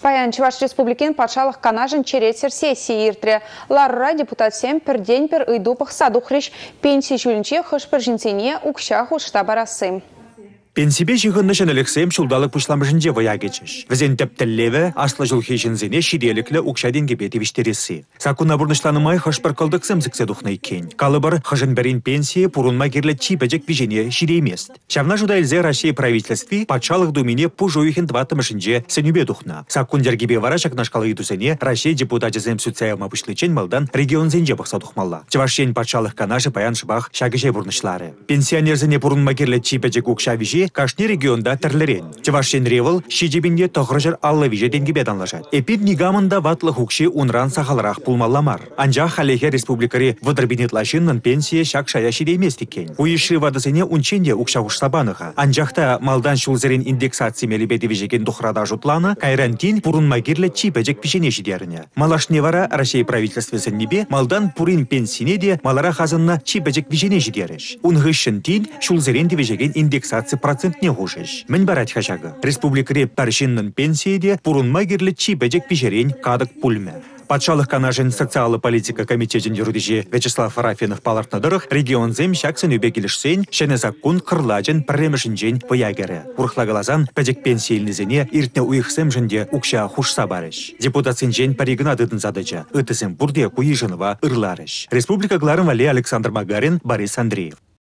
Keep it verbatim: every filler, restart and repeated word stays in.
Паян Чуваш Республикин патшалық канажын черетсер сессии иртре. Ларра депутат сем пір день пір ыйдупах садухриш пенсии жүлінче хыш пір жінсене укша хушта барасы. Пенсибе жығынны жөнеліксем шулдалық пұшламышынже вая кечіш. Візен тәптіллеві аслы жылхи жінзіне ширелеклі укшаден кебеті виштересі. Сакуна бұрнышланымай хышпыр кылдықсым зіксе дұхнай кен. Калыбыр хыжын бәрін пенсия пұрынма керлі чипәжек вижене ширемест. Шавна жудайлзе Россия правительстві патшалық думине пұжуихін тватымышынже сенюбе дұхна. Сакун дергебе вара шакнашқалы етусене Россия депутаты зем социалма пұшлычен малдан регион зенже бұқса дұхмалла. Чавашен патшалық канашы паян шыбақ шагыше бұрнышлары. Пенсионерзіне пұрынма керлі чипәжек укша вижи Кашни регионда терлерен. Чавашен ревел шижебинде тоғрыжыр аллы виже денгебе данлашат. Эпид нигамында ватлы хукши унран сахалрах пулмалламар. Анжа халехе республикари выдырбинетлашыннын пенсия шак шаяши дейместикен. Уйши вадысыне унченде укшауш сабаныға. Анжахта малдан шулзерин индексация мелебеди вижеген духрада жутланы, кайрантин пурунма кирле чипэжек пишене жидеріне. Малашне вара Россия правительствесын небе малдан пурин пенсине де малара хазынна чипэжек вижене жидереш. Унгышын тин шулзерин вижеген индексация процент не хушиш. Мен барать хашага. Республикари паршиннын пенсиеде пурунма кирле чипэжек пишерень кадык пульме. Патшалық канажын социалы политика комитетин юридижи Вячеслав Рафинов палартнадырых регион зем шаксын үбекілішсен шәне закун қырлажын пірремішінжен ваягері. Урхлагалазан пәдек пенсийлнізіне иртне уйықсем жінде укша хушса барыш. Депутатсын жен паригына дыдын задыча. Үтісім бұрде куйжынова ырларыш. Республика Гларын Вали Александр Магарин, Борис Андреев.